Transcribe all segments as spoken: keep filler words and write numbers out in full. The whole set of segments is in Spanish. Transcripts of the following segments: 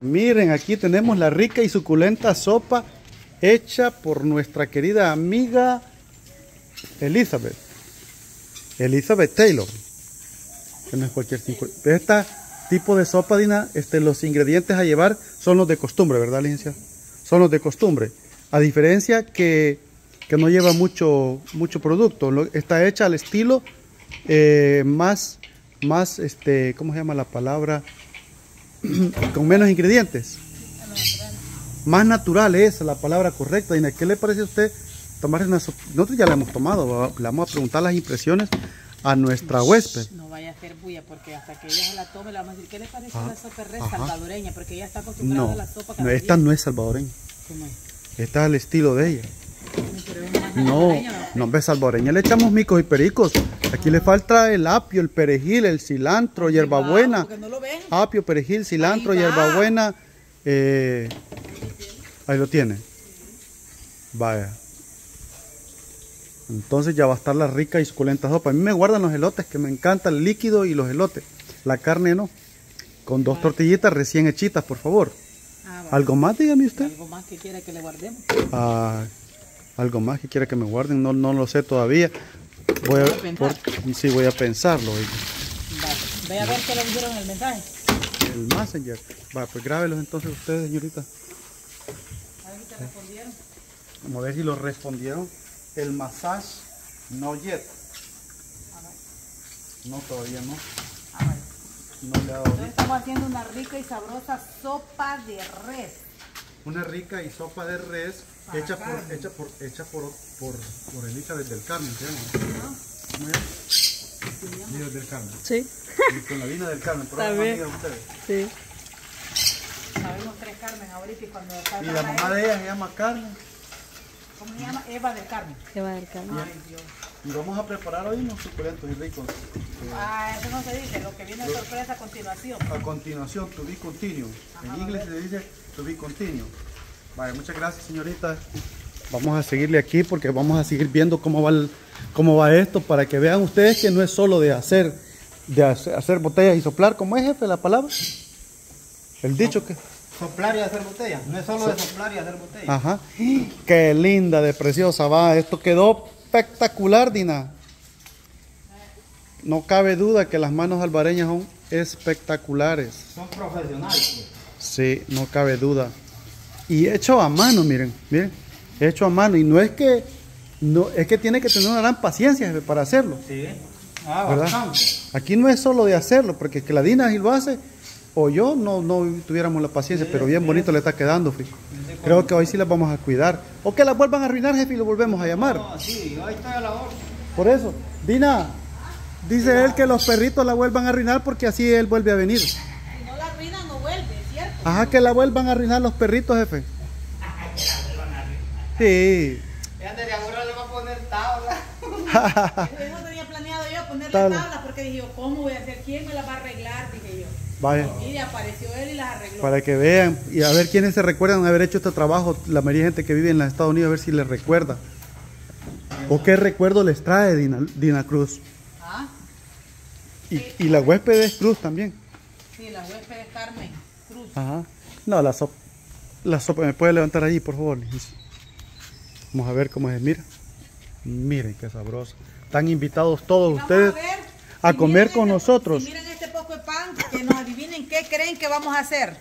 Miren, aquí tenemos la rica y suculenta sopa hecha por nuestra querida amiga Elizabeth. Elizabeth Taylor. Que no es cualquier tipo. Este tipo de sopa, Dina, este, los ingredientes a llevar son los de costumbre, ¿verdad, licenciada? Son los de costumbre. A diferencia que, que no lleva mucho, mucho producto. Lo, está hecha al estilo eh, más, más, este, ¿cómo se llama la palabra? Con menos ingredientes. Más natural es la palabra correcta. Dina, ¿qué le parece a usted tomar una sopa? Nosotros ya la hemos tomado. Le vamos a preguntar las impresiones a nuestra huésped. No vaya a hacer bulla porque hasta que ella se la tome le vamos a decir, ¿qué le parece ah, la sopa res ajá. salvadoreña? Porque ella está acostumbrada no, a la sopa no, esta no es salvadoreña. ¿Cómo es? Esta es al estilo de ella. No, no, ves, salvadoreña le echamos micos y pericos. Aquí le falta el apio, el perejil, el cilantro, hierbabuena. No lo ven. Apio, perejil, cilantro, hierbabuena. Eh, ahí lo tiene. Vaya. Entonces ya va a estar la rica y suculenta sopa. A mí me guardan los elotes, que me encanta el líquido y los elotes. La carne no. Con dos tortillitas recién hechitas, por favor. Ah, ¿algo más, dígame usted? ¿Algo más que quiere que le guardemos? Ah, algo más que quiera que me guarden, no, no lo sé todavía. Voy a, a por, sí, voy a pensarlo. Vale. Voy a ver qué le dijeron en el mensaje. El messenger. Va, pues grábelos entonces ustedes, señorita. A ver si te respondieron. Vamos a ver si lo respondieron. El massage, no yet. No, todavía no. No le ha dado. Entonces estamos haciendo una rica y sabrosa sopa de res. Una rica y sopa de res hecha por, hecha por hecha por por, por Elizabeth del Carmen, ¿se llama? ¿No? ¿Cómo se llama? Elizabeth del Carmen. Sí. Y con la Dina del Carmen, por ahora amiga de ustedes. Sí. Sabemos tres Carmen ahorita y cuando y la mamá de ella se llama Carmen. ¿Cómo se llama? Eva del Carmen. Eva del Carmen. Ay, Dios. Y vamos a preparar hoy unos suculentos y ricos. Ah, eso no se dice, lo que viene de sorpresa a continuación. A continuación, to be continue. Ajá, en inglés se dice to be continue. Vale, muchas gracias, señorita. Vamos a seguirle aquí porque vamos a seguir viendo cómo va, el, cómo va esto para que vean ustedes que no es solo de hacer, de hacer, hacer botellas y soplar. ¿Cómo es, jefe, la palabra? El dicho que... Soplar y hacer botellas, no es solo de soplar y hacer botellas. Ajá. Qué linda, de preciosa va. Esto quedó espectacular, Dina. No cabe duda que las manos albareñas son espectaculares. Son profesionales. Sí, no cabe duda. Y hecho a mano, miren, miren, hecho a mano. Y no es que, no, es que tiene que tener una gran paciencia, jefe, para hacerlo. Sí. Ah, ¿verdad? Bastante. Aquí no es solo de hacerlo, porque que la Dina si lo hace, o yo no, no tuviéramos la paciencia, sí, pero bien sí, bonito le está quedando, fijo. Sí, creo que hoy sí las vamos a cuidar. O que las vuelvan a arruinar, jefe, y lo volvemos a llamar. No, sí, hoy estoy a la orden. Por eso, Dina, dice sí, él que los perritos la vuelvan a arruinar porque así él vuelve a venir. Si no la arruinan, no vuelve, ¿cierto? Ajá, que la vuelvan a arruinar los perritos, jefe. Que la vuelvan a arruinar. Sí. Fíjate, de ahora le va a poner tabla. Eso tenía planeado yo, ponerle tablas, tabla, porque dije yo, ¿cómo voy a hacer? ¿Quién me las va a arreglar? Dije yo. Vaya. Y mire, apareció él y las arregló. Para que vean y a ver quiénes se recuerdan haber hecho este trabajo, la mayoría de gente que vive en los Estados Unidos, a ver si les recuerda. ¿O qué recuerdo les trae Dina, Dina Cruz? ¿Ah? Y, sí. Y la huésped es Cruz también. Sí, la huésped es Carmen Cruz. Ajá. No, la sopa, la sopa, ¿me puede levantar allí, por favor? Vamos a ver cómo es, mira. Miren qué sabroso. Están invitados todos ustedes a, a si comer con este, nosotros. Si miren este poco de pan, que nos adivinen qué creen que vamos a hacer.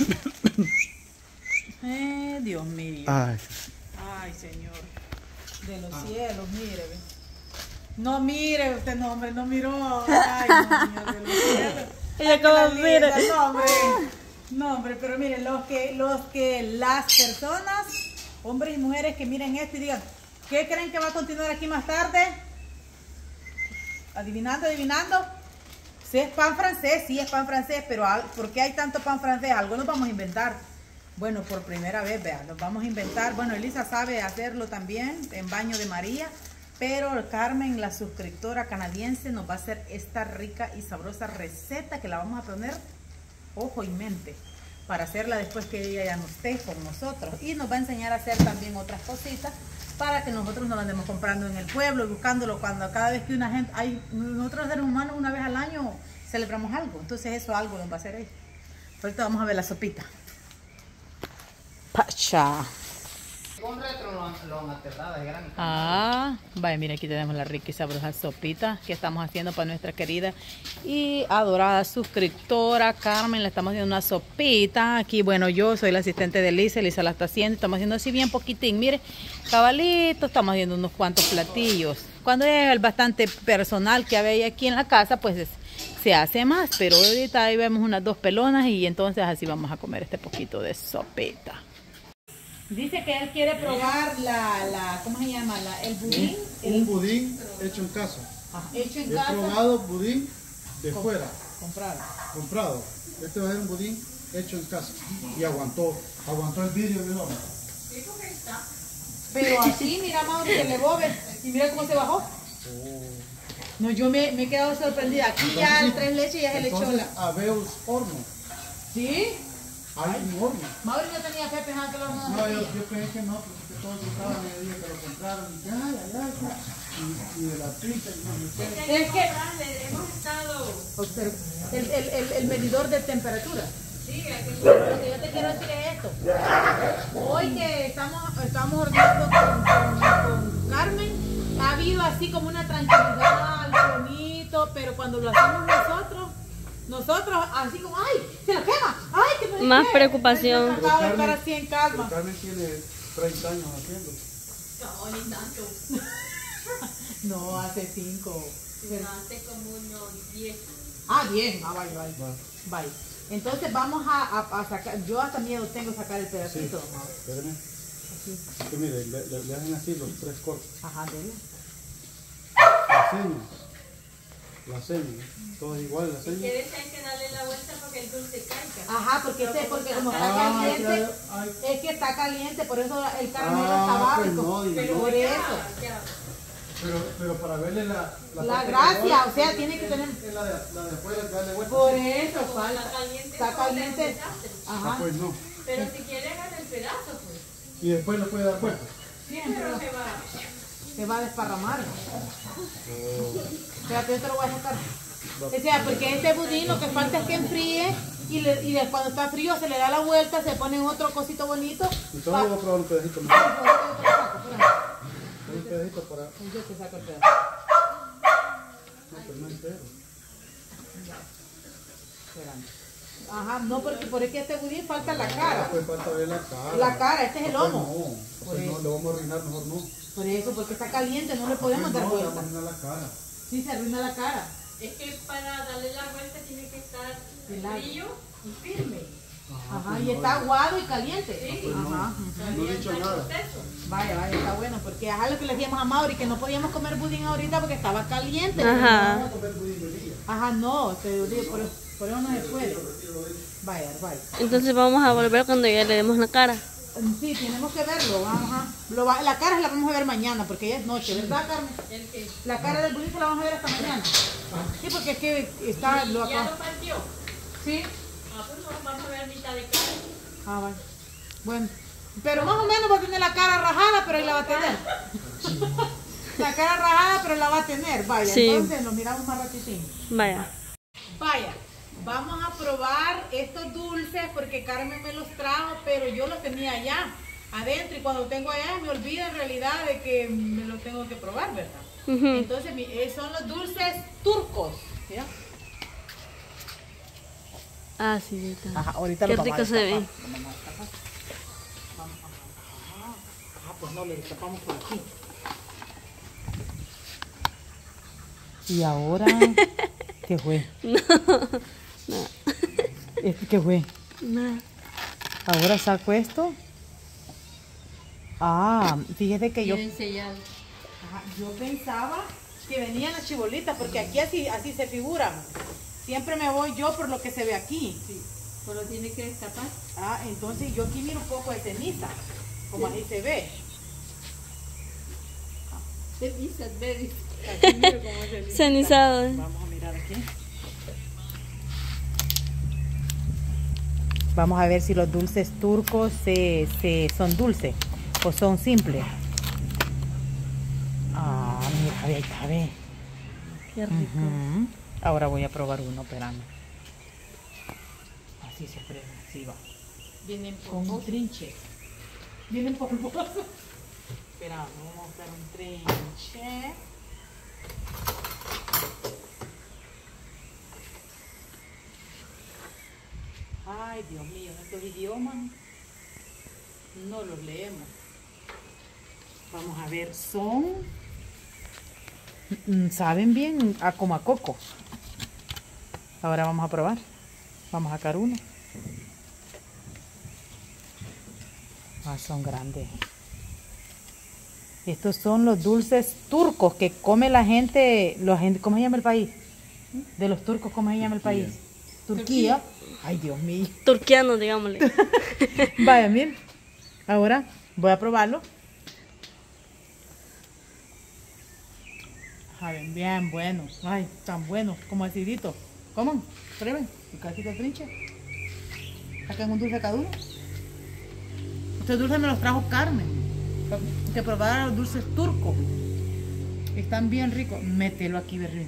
eh, Dios mío. Ay. Ay, Señor. De los ah. cielos, mire. No mire usted, no, hombre, no miró. Ay, no, Señor, de los cielos. Ella como mire. No, hombre. No, hombre, pero miren, los que, los que las personas, hombres y mujeres que miren esto y digan, ¿qué creen que va a continuar aquí más tarde? Adivinando, adivinando. Si es pan francés, sí es pan francés, pero ¿por qué hay tanto pan francés? Algo nos vamos a inventar. Bueno, por primera vez, vean, nos vamos a inventar. Bueno, Elisa sabe hacerlo también en baño de María, pero Carmen, la suscriptora canadiense, nos va a hacer esta rica y sabrosa receta que la vamos a poner ojo y mente para hacerla después que ella ya no esté con nosotros. Y nos va a enseñar a hacer también otras cositas para que nosotros no lo andemos comprando en el pueblo y buscándolo cuando cada vez que una gente, hay, nosotros seres humanos una vez al año celebramos algo, entonces eso algo nos va a hacer ella. Ahorita vamos a ver la sopita. plancha. Con retro lo han, lo han aterrado, es grande. Ah, vaya, mira, aquí tenemos la rica y sabrosa sopita que estamos haciendo para nuestra querida y adorada suscriptora Carmen. Le estamos haciendo una sopita. Aquí, bueno, yo soy la asistente de Elisa, Elisa la está haciendo. Estamos haciendo así bien poquitín, mire, cabalito, estamos haciendo unos cuantos platillos. Cuando es el bastante personal que había aquí en la casa, pues es, se hace más, pero ahorita ahí vemos unas dos pelonas y entonces así vamos a comer este poquito de sopita. Dice que él quiere probar la, la ¿cómo se llama? La, el budín. Un, el, un budín hecho en casa. Ajá, hecho en He casa. probado budín de Com- fuera, Comprado. comprado. Este va a ser un budín hecho en casa. Y aguantó, aguantó el vidrio de hombre. Pero así, mira, Mauro, se elevó, ve, y mira cómo se bajó. No, yo me, me he quedado sorprendida. Aquí ya el tres leches ya se le echó Entonces, la... Aveus horno. ¿Sí? Hay un horno. Mauro no tenía fe, pensaba que lo vamos a No, yo, hacer. yo pensé que no, porque todos estaban me dije que lo compraron. Y ya, ya, ya. Y, y de la pinta, y no me sé. Es que Hemos estado. observa, el, el, el, el medidor de temperatura. Sí, lo que yo te quiero decir es esto. Hoy que estamos, estamos horneando con, con, con Carmen, ha habido así como una tranquilidad, algo bonito, pero cuando lo hacemos nosotros, nosotros así como, ¡ay! ¡Se lo quema! ¡Ay! Que no sé Más qué". preocupación. Entonces, acabo de estar así en calma. Pero Carmen tiene treinta años haciendo. No, ni tanto. No, hace cinco. Hace como unos diez. Ah, bien. Ah, vaya, vaya. Va. Vaya. Entonces vamos a, a, a sacar, yo hasta miedo tengo sacar el Sí, pedacito. Mauro. espérame. Así. Que mire, le, le, le hacen así los tres cortes. Ajá, dele. La seña. La seña. Todas iguales, la seña. Quieres hay que darle la vuelta porque el dulce caiga. Ajá, porque este, porque como está Ah, caliente, claro. Ay. es que está caliente, por eso el caramelo Ah, está bajo. pues no, y pero no. por eso. Ya. Pero, pero para verle la, La parte gracia, que va, o sea, tiene que es- tener- es la de, la de afuera, que darle vuelta. Por eso Como falta. está caliente, Está entonces caliente. un desastre. Ah, Ajá. pues no. Pero si quiere agarra el pedazo, pues. Y después le puede dar vuelta. Siempre Pero se va. se va a desparramar. Espérate, yo te lo voy a sacar. O sea, porque este budín lo que falta es que enfríe y, le, y de- cuando está frío se le da la vuelta, se pone otro cosito bonito. Entonces yo voy a probar un pedacito más. Un pedacito para... No, Yo te saco el pedazo. pero no entero. Espérame. Ajá, no, porque por es que este budín falta la Ah, cara. pues falta ver la cara. La cara, este es el Ah, pues lomo. no, Por pues no, eso. le vamos a arruinar, mejor no. Por eso, porque está caliente, no le podemos Pues dar no, le vuelta. vamos a arruinar la cara. Sí, se arruina la cara. Es que para darle la vuelta tiene que estar Helado. frío y firme. Ajá, y está aguado y caliente. Sí. Ajá. No he dicho nada. Proceso. Vaya, vaya, está bueno, porque ajá, lo que le decíamos a Mauri, que no podíamos comer budín ahorita porque estaba caliente. Ajá. Vamos a comer budín de día. Ajá, no, te digo, por, por eso no se puede. Vaya, vaya. Entonces vamos a volver cuando ya le demos la cara. Sí, tenemos que verlo, ajá. Lo va- la cara la vamos a ver mañana, porque ya es noche, ¿verdad, Carmen? ¿El qué? La cara del budín se la vamos a ver hasta mañana. Sí, porque es que está lo ¿Ya acá. lo partió? Sí. Ah, pues no, vamos a ver mitad de cara. Ah, vaya. Bueno, pero más o menos va a tener la cara rajada, pero ahí la va a tener. La cara rajada, pero la va a tener. Vaya, Sí. entonces nos miramos más ratitín. Vaya. Vaya, vamos a probar estos dulces porque Carmen me los trajo, pero yo los tenía allá adentro y cuando tengo allá me olvido en realidad de que me los tengo que probar, ¿verdad? Ujú. Entonces mi- eh, son los dulces turcos. ¿Ya? Ah, sí, está. Ajá, ahorita Qué los vamos a rico se ve. destapar. Los vamos a destapar. Vamos, ajá. Ah, pues no, le destapamos por aquí. Y ahora, ¿qué fue? No, ¿Este qué fue? nada. Ahora saco esto. Ah, fíjese que yo, sellado. ajá, yo pensaba que venían las chibolitas, porque aquí así, así se figuran. Siempre me voy yo por lo que se ve aquí. Sí. Solo tiene que destapar. Ah, entonces yo aquí miro un poco de ceniza, como así se ve. Cenizas, baby. Aquí miro como es ceniza. Cenizado. Vamos a mirar aquí. Vamos a ver si los dulces turcos se, se son dulces o son simples. Ah, mira, ve, está, ve. Qué rico. Ujú. Ahora voy a probar uno, espérame. Así se prende, así va. Vienen Con un por trinche. Vienen polvosos. Espera, vamos a buscar un trinche. Ay, Dios mío, estos idiomas no los leemos. Vamos a ver, son... mm, saben bien a como a coco. Ahora vamos a probar. Vamos a sacar uno. Ah, son grandes. Estos son los dulces turcos que come la gente, la gente, ¿cómo se llama el país? De los turcos, ¿cómo se llama el país? Turquía. Ay, Dios mío. Turquiano, digámosle. Vaya, miren. Ahora voy a probarlo. Saben bien bueno. Ay, tan bueno, como acidito. Coman, prueben. Un cachito de trinche. Saquen un dulce cada uno. Estos dulces me los trajo Carmen. Que probara los dulces turcos. Están bien ricos. Mételo aquí, Berrín.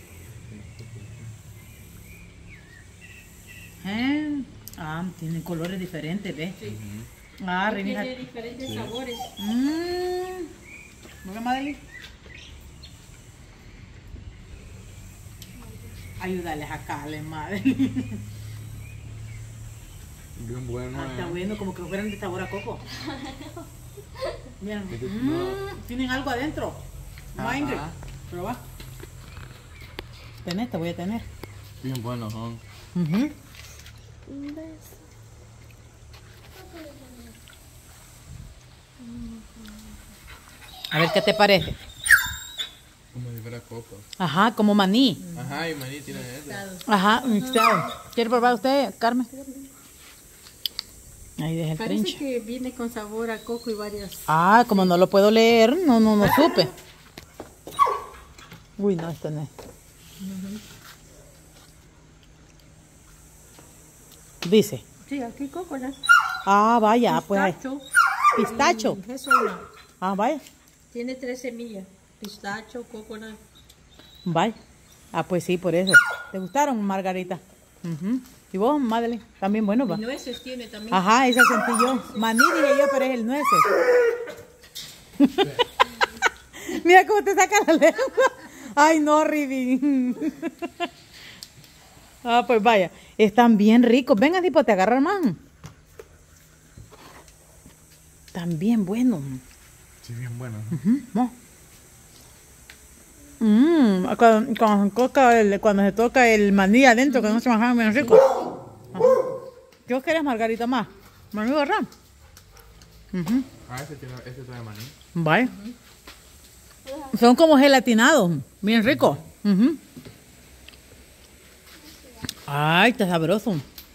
¿Eh? Ah, tienen colores diferentes, ¿ves? Sí. Ah, Renita. Tiene diferentes sí. sabores. Mmm. ¿No, Madeleine? Ayúdales a Carles, Madeleine. Bien bueno. Ah, está eh. bueno, como que fueran de sabor a coco. Miren, mm, tienen algo adentro. Ajá. Mind it. Proba. Tenés, te voy a tener. Bien buenos son. Uh-huh. A ver qué te parece. Como si fuera coco. Ajá, como maní. Ajá, y maní tiene eso. Ajá, mixado. ¿Quiere probar usted, Carmen? Ahí deja el Parece trinche. que viene con sabor a coco y varias. Ah, como no lo puedo leer, no, no, no supe. Uy, no, esto no es. Dice. Sí, aquí coco ya. Ah, vaya, pues ahí. Pistacho. Pistacho. Y eso no. Ah, vaya, Tiene tres semillas. Pistacho, coconut. vaya. Ah, pues sí, por eso. ¿Te gustaron, Margarita? Ujú. ¿Y vos, Madeleine? También bueno, va. Y nueces tiene también. Ajá, esa sentí yo. Maní dije yo, pero es el nueces. Mira cómo te saca la lengua. Ay, no, Rivi. Ah, pues vaya. Están bien ricos. Venga, tipo, te agarran más. Están bien buenos. Sí, bien buenos. Ujú, no. Mm, cuando, cuando, se toca el, cuando se toca el maní adentro, que no se bajan bien rico. Ajá. ¿Qué vos querés, Margarita, más? ¿Maní verdad? Uh-huh. Ah, ese tiene, ese trae maní. Vaya. Son como gelatinados, bien ricos. Uh-huh. Ay, está sabroso.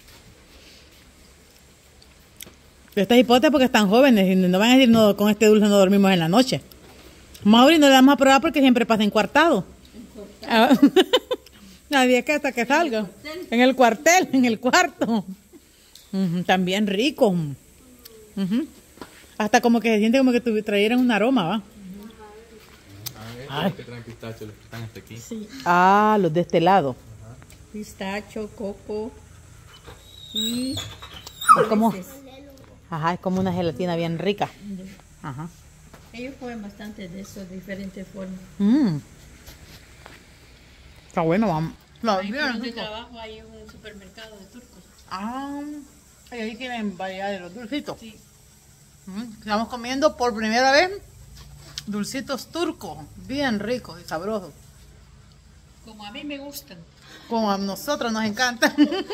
Estas hipotes porque están jóvenes y no van a decir no, con este dulce no dormimos en la noche. Mauri no le vamos a probar porque siempre pasa encuartado. Ah, nadie que hasta que salga. En el cuartel, en el cuarto. Uh-huh, también rico. Uh-huh. Hasta como que se siente como que tu, trajeran un aroma, ¿va? Ah, estos que traen pistacho, los que están hasta aquí. Sí. Ah, los de este lado. Pistacho, coco y Es como, nueces. ajá, es como una gelatina bien rica. Ajá. Ellos comen bastante de eso, de diferentes formas. Mm. Está bueno, vamos. No, Ahí bien por donde rico. trabajo hay un supermercado de turcos. Ah, y ahí tienen variedad de los dulcitos. Sí. Mm, Estamos comiendo por primera vez dulcitos turcos, bien ricos y sabrosos. Como a mí me gustan. Como a nosotros nos encantan.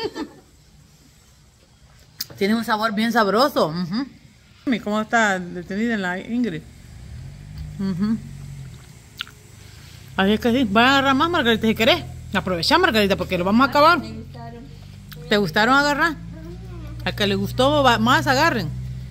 Tiene un sabor bien sabroso. Ujú. ¿Y cómo está detenida en la Ingrid? Ujú. Así es que sí, va a agarrar más, Margarita, si querés. Aprovecha, Margarita, porque lo vamos a acabar. Me gustaron. ¿Te gustaron agarrar? Al que le gustó va- más, agarren.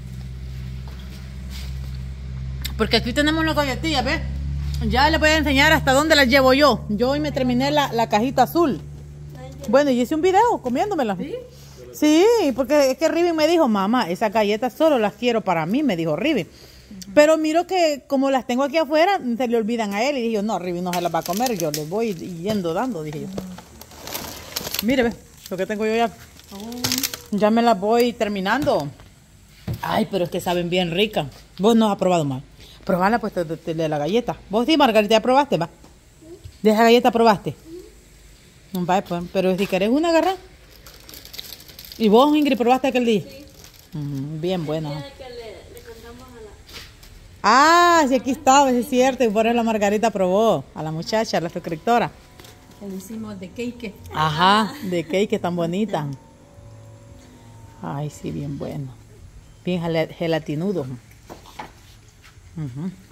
Porque aquí tenemos las galletillas, ¿ves? Ya les voy a enseñar hasta dónde las llevo yo. Yo hoy me terminé la, la cajita azul. Bueno, y hice un video comiéndomela. ¿Sí? Sí, porque es que Riven me dijo, mamá, esas galletas solo las quiero para mí, me dijo Riven. Pero miro que como las tengo aquí afuera, se le olvidan a él. Y dije yo, no, Riven no se las va a comer, yo les voy yendo dando, dije yo. Mire, ve, lo que tengo yo ya. Ya me las voy terminando. Ay, pero es que saben bien ricas. Vos no has probado más. Probala pues de, de- de la galleta. Vos sí, Margarita, ya probaste, va. ¿De esa galleta probaste? No, va, pues, pero si querés una, agarra. ¿Y vos, Ingrid, probaste aquel día? Sí. Bien buena. Ah, sí, aquí estaba, es cierto. Y por eso la Margarita probó a la muchacha, a la suscriptora. Le hicimos de cake. Ajá, de cake tan bonita. Ay, sí, bien bueno. Bien gel- gelatinudo. Ujú.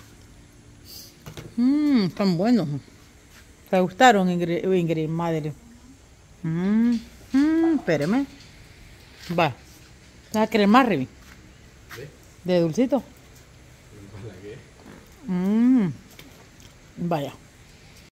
Mmm, están buenos. ¿Te gustaron, Ingrid, Ingrid madre? Mmm, mmm, espérame. Va. ¿Vas a querer más, Rivi? ¿De dulcito? Mmm. Vaya.